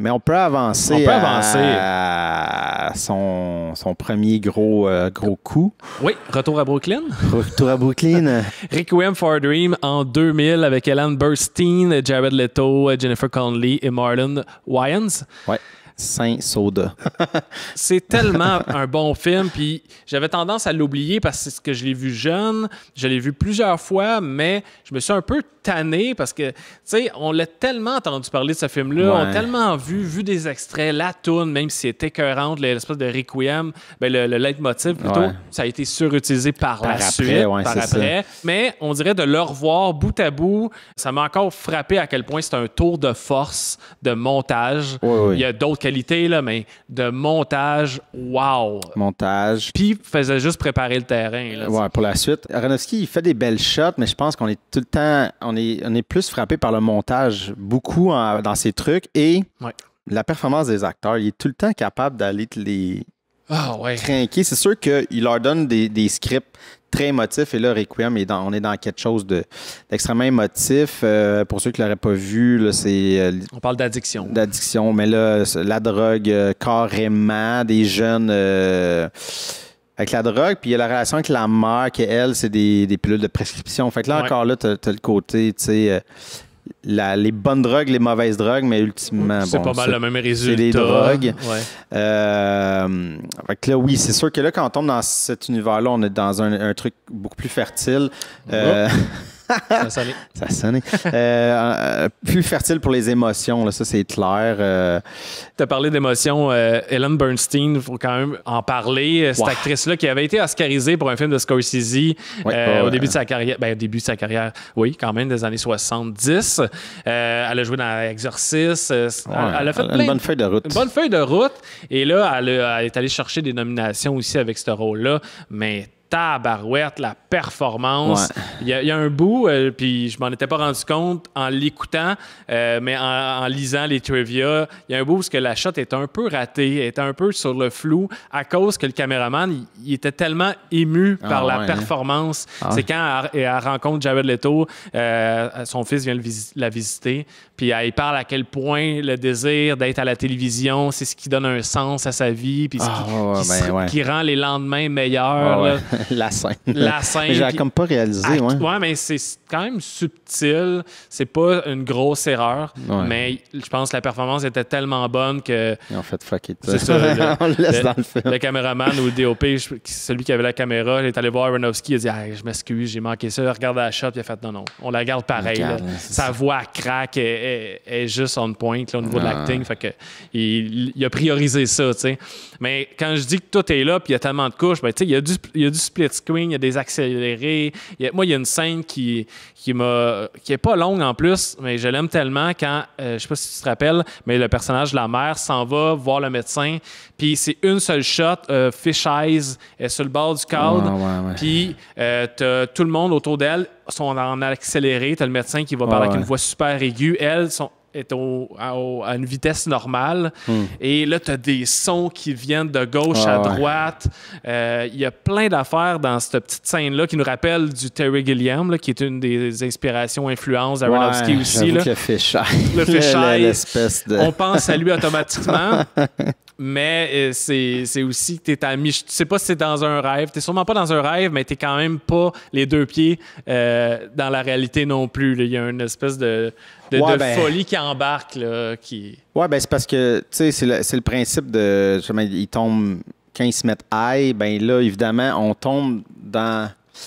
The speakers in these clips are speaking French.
Mais on peut avancer, à son premier gros coup. Oui, Retour à Brooklyn. Retour à Brooklyn. Requiem for a Dream en 2000 avec Ellen Burstyn, Jared Leto, Jennifer Connelly et Marlon Wayans. Ouais. Saint-Soda. C'est tellement un bon film, puis j'avais tendance à l'oublier parce que je l'ai vu jeune, je l'ai vu plusieurs fois, mais je me suis un peu tanné parce que, tu sais, on l'a tellement entendu parler de ce film-là, on a tellement vu des extraits, la toune, même si c'était écœurante, l'espèce de Requiem, ben le leitmotiv plutôt, ça a été surutilisé par la suite, par après. Mais on dirait de le revoir bout à bout, ça m'a encore frappé à quel point c'est un tour de force de montage. Il y a d'autres qualités, là, mais de montage, wow! Montage. Puis faisait juste préparer le terrain. Là, pour la suite. Aronofsky, il fait des belles shots, mais je pense qu'on est tout le temps... On est plus frappé par le montage, beaucoup dans ses trucs, et la performance des acteurs. Il est tout le temps capable d'aller les crinquer. C'est sûr qu'il leur donne des scripts très émotifs, et là, Requiem, on est dans quelque chose d'extrêmement émotif. Pour ceux qui ne l'auraient pas vu, là, c'est... on parle d'addiction. D'addiction, mais là, la drogue, carrément, des jeunes... avec la drogue, puis il y a la relation avec la mère, qui, elle, c'est des pilules de prescription. Fait que là, encore là, tu as le côté, tu sais, les bonnes drogues, les mauvaises drogues, mais ultimement, c'est pas mal le même résultat. C'est des drogues. Fait que là, oui, c'est sûr que là, quand on tombe dans cet univers-là, on est dans un truc beaucoup plus fertile. Ça sonnait. Ça sonnait. Plus fertile pour les émotions, là, ça c'est clair. Tu as parlé d'émotions. Ellen Burstyn, il faut quand même en parler. Cette actrice-là qui avait été oscarisée pour un film de Scorsese au début de sa carrière. Ben, au début de sa carrière, oui, quand même, des années 70. Elle a joué dans Exorcist. Elle a fait une bonne feuille de route. Une bonne feuille de route. Et là, elle est allée chercher des nominations aussi avec ce rôle-là. Mais tabarouette, la performance. Il y a un bout, puis je m'en étais pas rendu compte en l'écoutant, mais en lisant les trivia, il y a un bout où la shot est un peu ratée, est un peu sur le flou à cause que le caméraman, il était tellement ému par la performance. C'est quand elle rencontre Jared Leto, son fils vient la visiter, puis elle parle à quel point le désir d'être à la télévision, c'est ce qui donne un sens à sa vie, puis qui rend les lendemains meilleurs. La scène. La scène. Mais j'avais comme pas réalisé. Ouais, mais c'est quand même subtil. C'est pas une grosse erreur. Mais je pense que la performance était tellement bonne que. Ils ont fait fuck it. C'est ça. On le laisse dans le film. Le caméraman ou le DOP, celui qui avait la caméra, il est allé voir Aronofsky, il a dit hey, je m'excuse, j'ai manqué ça. Regarde la shot, il a fait non. On la garde pareil. Sa voix craque, est juste on point là, au niveau de l'acting. Fait que il a priorisé ça, tu sais. Mais quand je dis que tout est là, puis il y a tellement de couches, ben, tu sais, il y a du split screen, il y a des accélérés. Moi, il y a une scène qui est pas longue en plus, mais je l'aime tellement quand, je sais pas si tu te rappelles, mais le personnage de la mère s'en va voir le médecin, puis c'est une seule shot, fish eyes, est sur le bord du cadre, puis t'as tout le monde autour d'elle sont en accéléré, t'as le médecin qui va parler avec une voix super aiguë, est à une vitesse normale. Et là, tu as des sons qui viennent de gauche à droite. Il y a plein d'affaires dans cette petite scène-là qui nous rappelle du Terry Gilliam, là, qui est une des inspirations, influences d'Aronofsky aussi. Là. Le fisheye. Le fisheye. L'espèce de... On pense à lui automatiquement. Mais c'est aussi que tu es à tu sais pas si c'est dans un rêve. Tu sûrement pas dans un rêve, mais tu quand même pas les deux pieds dans la réalité non plus. Il y a une espèce de folie qui embarque. Là, Ouais, ben c'est parce que, tu sais, c'est le principe de... Ils tombent... Quand ils se mettent high, ben là, évidemment, on tombe dans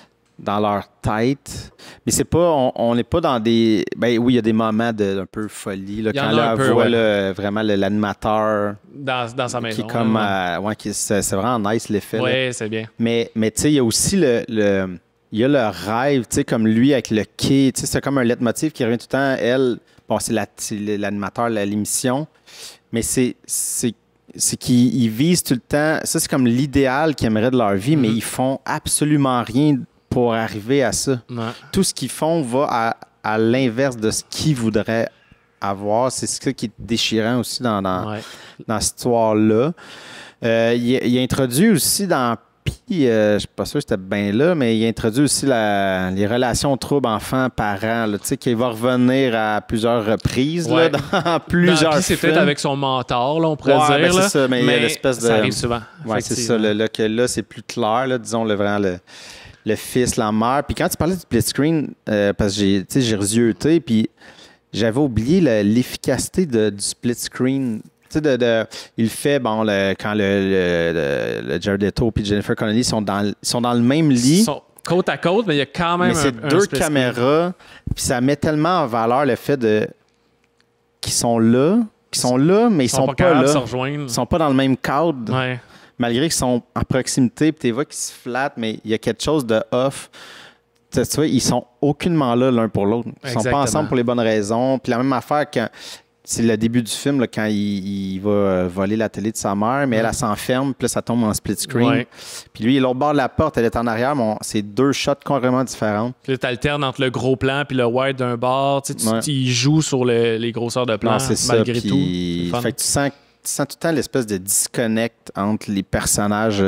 leur tête. Mais c'est pas... On n'est pas dans des... Ben oui, il y a des moments d'un peu folie. Là, quand là, on voit vraiment l'animateur... Dans sa maison. Qui est comme... c'est vraiment nice, l'effet. Oui, c'est bien. Mais tu sais, il y a aussi il y a le rêve, tu sais, comme lui avec le quai. Tu sais, c'est comme un leitmotiv qui revient tout le temps. Elle, bon, c'est l'animateur de l'émission. Mais c'est qu'ils visent tout le temps... Ça, c'est comme l'idéal qu'ils aimeraient de leur vie, mais ils font absolument rien pour arriver à ça. Tout ce qu'ils font va à l'inverse de ce qu'ils voudraient avoir. C'est ça qui est déchirant aussi dans cette histoire-là. Il introduit aussi dans je suis pas sûr que c'était bien là, mais il introduit aussi les relations troubles enfants-parents, tu sais, qui va revenir à plusieurs reprises, là, dans plusieurs films. C'est peut-être avec son mentor, là, on pourrait dire. Ben, c'est ça, mais il y a l'espèce de... Ça arrive souvent. Oui, c'est ça, là, c'est plus clair, là, disons, le fils, la mère. Puis quand tu parlais du split screen, parce que j'ai rezuété, puis j'avais oublié l'efficacité du split screen. Tu sais, il fait, bon, quand le Jared Leto et Jennifer Connelly sont dans le même lit. Ils sont côte à côte, mais il y a quand même c'est deux caméras, puis ça met tellement en valeur le fait qu'ils sont là, mais ils sont pas là. Ils sont pas dans le même cadre. Ouais. Malgré qu'ils sont en proximité, puis tu vois qu'ils se flattent, mais il y a quelque chose de off. Tu vois, ils sont aucunement là l'un pour l'autre. Ils sont pas ensemble pour les bonnes raisons. Puis la même affaire quand c'est le début du film, là, quand il va voler la télé de sa mère, mais elle s'enferme, puis là, ça tombe en split screen. Ouais. Puis lui, il est l'autre bord de la porte, elle est en arrière, mais c'est deux shots complètement différents. Puis là, tu alternes entre le gros plan puis le wide d'un bord. Il joue sur les grosseurs de plan, malgré tout. Fait que tu sens tout le temps l'espèce de disconnect entre les personnages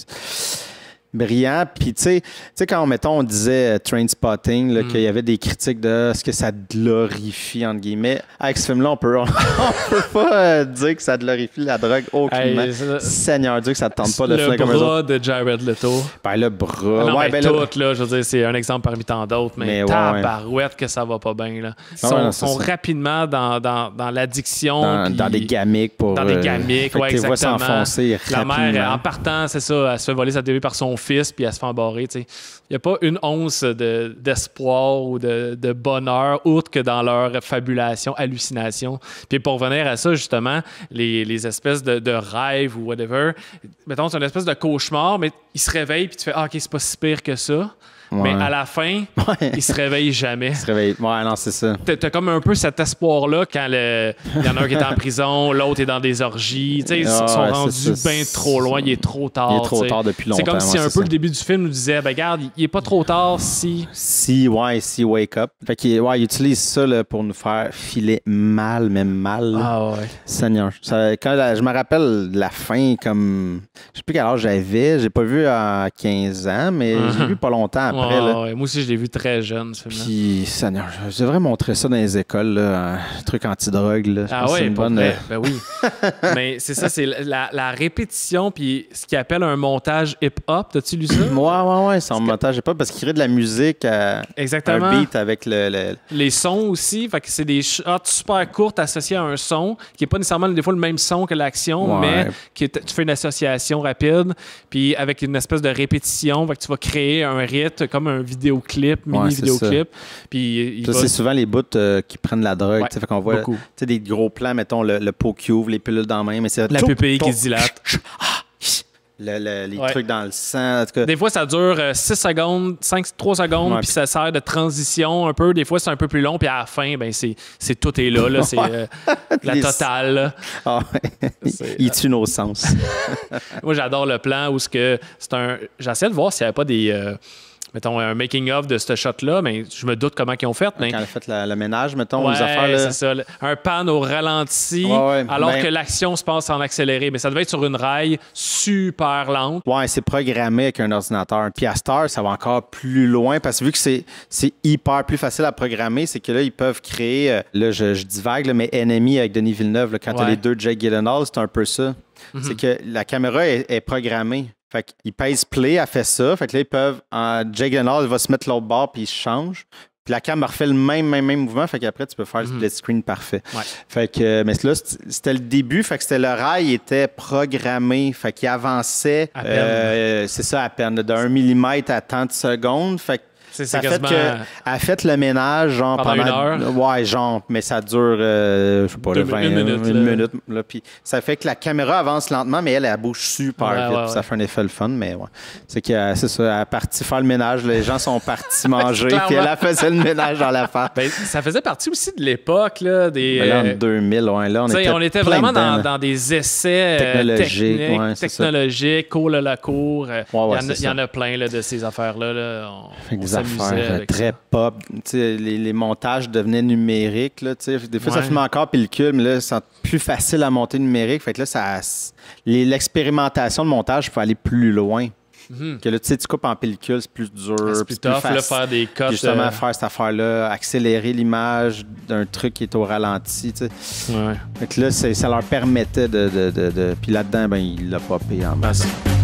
brillants. Puis, tu sais, quand, mettons, on disait Trainspotting, qu'il y avait des critiques de ce que ça glorifie, entre guillemets. Avec ce film-là, on peut pas dire que ça glorifie la drogue aucunement. Seigneur Dieu, que ça te tente pas de finir comme eux autres. Le bras de Jared Leto. Ben, le bras. Non, tout, là, je veux dire, c'est un exemple parmi tant d'autres, mais tabarouette que ça va pas bien, là. Ils sont rapidement dans l'addiction. Dans des gamiques. Dans des gamiques, oui, exactement. S'enfoncer la mère, en partant, c'est ça, elle se fait voler sa télé par son fils, puis elle se fait embarrer. Il n'y a pas une once d'espoir ou de bonheur outre que dans leur fabulation, hallucination. Puis pour revenir à ça, justement, les espèces de rêves ou whatever, mettons, c'est une espèce de cauchemar, mais il se réveille, puis tu fais « Ah, OK, c'est pas si pire que ça ». Mais à la fin, il se réveille jamais. Il se réveille. Ouais, non, c'est ça. T'as comme un peu cet espoir-là quand il y en a un qui est en prison, l'autre est dans des orgies. Ils sont rendus bien trop loin, il est trop tard. Il est trop tard depuis longtemps. C'est comme si un peu le début du film nous disait, ben regarde, il est pas trop tard si wake up. Fait qu'il il utilise ça là, pour nous faire filer mal, même mal. Ah ouais. Seigneur. Je me rappelle la fin, comme... Je sais plus quel âge j'avais. J'ai pas vu à 15 ans, mais j'ai vu pas longtemps après. Ouais. Moi aussi, je l'ai vu très jeune, ce film-là. Puis, Seigneur, je devrais montrer ça dans les écoles, là, un truc anti-drogue. Là. Ah oui, ben oui. Mais c'est ça, c'est la répétition, puis ce qu'ils appelle un montage hip-hop. T'as-tu lu ça? Ouais, c'est un montage hip-hop parce qu'il crée de la musique à exactement. Un beat avec les sons aussi. Fait que c'est des shots super courtes associés à un son qui n'est pas nécessairement des fois le même son que l'action, mais tu fais une association rapide, puis avec une espèce de répétition, fait que tu vas créer un rythme comme un vidéoclip, mini-vidéoclip. Puis c'est souvent les bouts qui prennent la drogue. Fait qu'on voit des gros plans, mettons le pot qui ouvre, les pilules dans la main. Mais c'est la pupille qui se dilate. Les trucs dans le sang. En tout cas. Des fois, ça dure 6 secondes, 3 secondes, puis ça sert de transition un peu. Des fois, c'est un peu plus long, puis à la fin, ben, c'est tout est là. C'est la totale. Il tue nos sens. Moi, j'adore le plan où j'essaie de voir s'il n'y avait pas des... mettons, un making-of de ce shot-là, mais je me doute comment ils ont fait. Mais... Quand elle a fait le ménage, mettons, aux affaires. Là... c'est ça. Un pan au ralenti, alors que l'action se passe en accéléré. Mais ça devait être sur une rail super lente. Ouais, c'est programmé avec un ordinateur. Puis à cette heure, ça va encore plus loin, parce que vu que c'est hyper plus facile à programmer, c'est que là, ils peuvent créer, là, je divague, là, mais Enemy avec Denis Villeneuve, là, quand t'as les deux Jake Gyllenhaal, c'est un peu ça. C'est que la caméra est programmée. Fait qu'ils pèsent play, elle fait ça. Fait que là, ils peuvent. Jake Gyllenhaal va se mettre l'autre bord, puis il se change. Puis la caméra refait le même mouvement. Fait qu'après, tu peux faire le split screen parfait. Ouais. Fait que, mais là, c'était le début. Fait que le rail était programmé. Fait qu'il avançait. C'est ça, à peine. De 1 millimètre à tant de secondes. Fait que ça fait qu'elle a fait le ménage genre pendant 1 heure. Ouais, genre, mais ça dure, je sais pas, une minute. Là, puis ça fait que la caméra avance lentement, mais elle bouge super vite. Ça fait un effet le fun, mais ouais. C'est que c'est ça, elle est partie faire le ménage, les gens sont partis manger, puis elle faisait le ménage dans la face. Ben, ça faisait partie aussi de l'époque, là, des. Ben là, en 2000, là, on était vraiment dans des essais technologiques, cours la cour. Il y en a plein là, de ces affaires-là. Là. Affaires très pop. Les montages devenaient numériques. Là, des fois, ça filme encore pellicule, mais là, c'est plus facile à monter numérique. Fait que là, l'expérimentation de montage peut aller plus loin. Que là, tu sais, tu coupes en pellicule, c'est plus dur. C'est plus tough, là, faire des cuts. Justement, faire cette affaire-là, accélérer l'image d'un truc qui est au ralenti, tu sais. Ouais. Fait que là, ça leur permettait de... Puis là-dedans, ben, il l'a popé en masse.